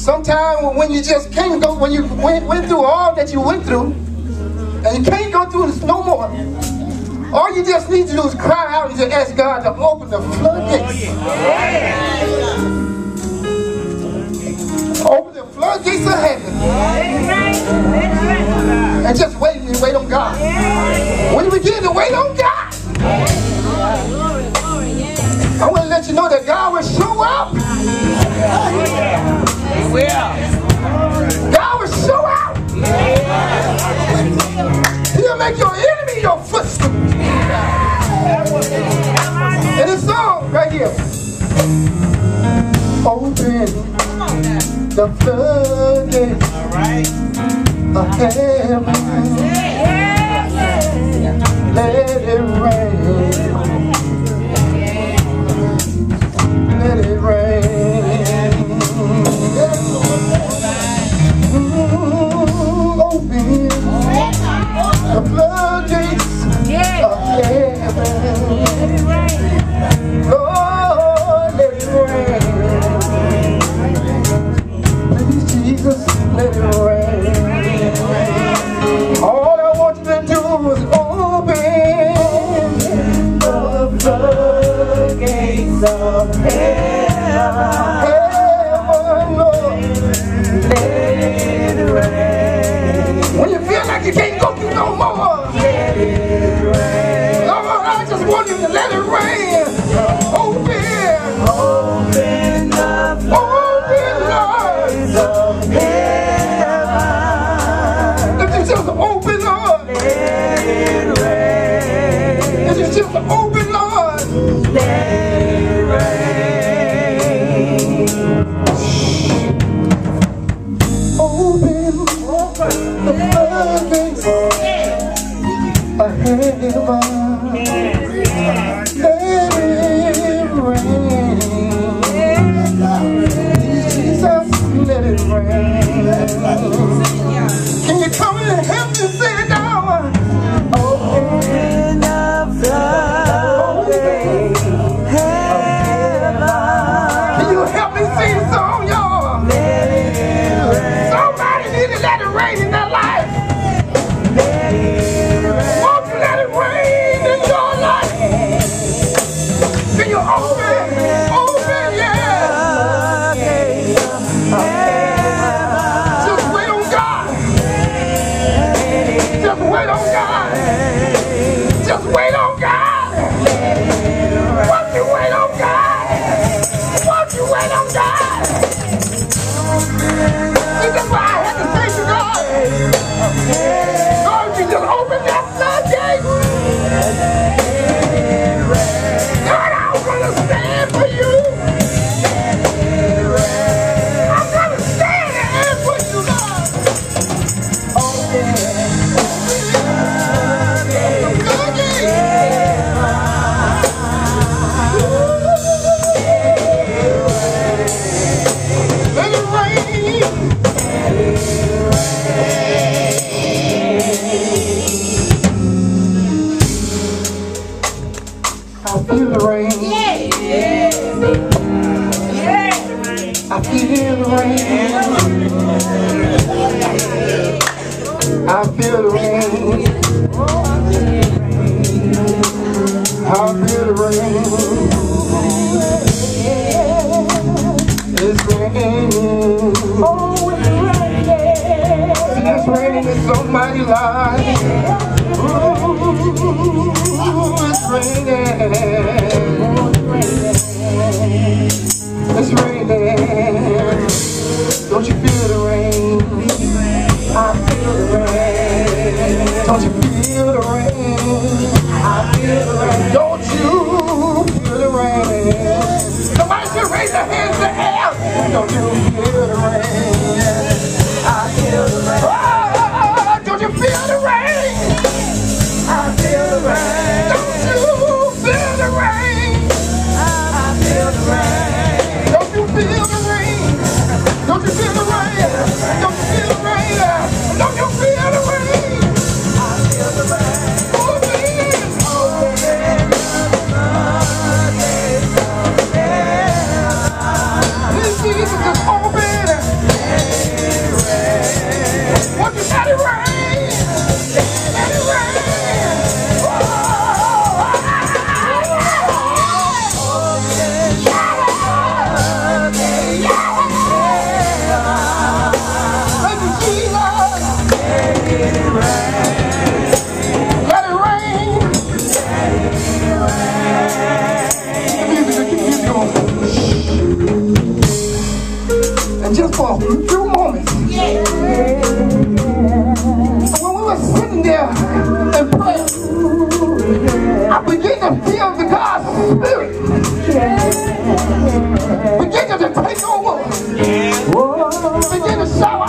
Sometimes when you just can't go, when you went through all that you went through, and you can't go through this no more, all you just need to do is cry out and just ask God to open the floodgates. Open the floodgates of heaven. And just wait on God. When you begin to wait on God, I want to let you know that God will show up. God will show out. He'll make your enemy your footstool. And this song right here. Open the floodgates of heaven. Let it rain. Let it rain. Open the floodgates of heaven. Lord, let it rain. Please, Jesus, let it rain. All I want you to do is open the floodgates of heaven. Lord, let it rain. When you feel like you can't go through no more, let it rain. Lord, I just want you to let it rain. Open the floodgates of heaven. If you just open, Lord, let it rain. If you just open, Lord, let it rain. Open the floodgates of heaven. Let it rain. Jesus, let it rain. Can you come and help me sing it now? Open up the floodgates of heaven. Can you help me sing the song, y'all? Let it rain. Somebody need to let it rain in their life. Let it rain. Won't you let it rain in your life? Can you open, yeah. Just wait on God. Just wait on God. Just wait on God. Won't you wait on God? Won't you wait on God? This is why I had to say to God, Lord, you just open that floodgate. God, I'm going to stand for you. I'm going to stand in for you, Lord. Open the let it rain. I feel the rain. I feel the rain. I feel the rain. I feel the rain. It's raining. Oh, it's raining. It's raining in somebody's life. Ooh, it's raining. It's raining. Don't you feel the rain? I feel the rain. Don't you feel the rain? I feel the rain. Don't you feel the rain? Somebody should raise their hands in the air. Don't you feel the rain? I feel the rain. Oh, don't you feel the rain? I feel the rain. Don't you feel the rain? I feel the rain. Don't you feel the rain? Don't you feel the rain? Don't you feel the rain? Don't you feel the rain? I feel the rain. Jesus is And just for a few moments, when we were sitting there in prayer, I began to feel the God's Spirit begin to take over, begin to shower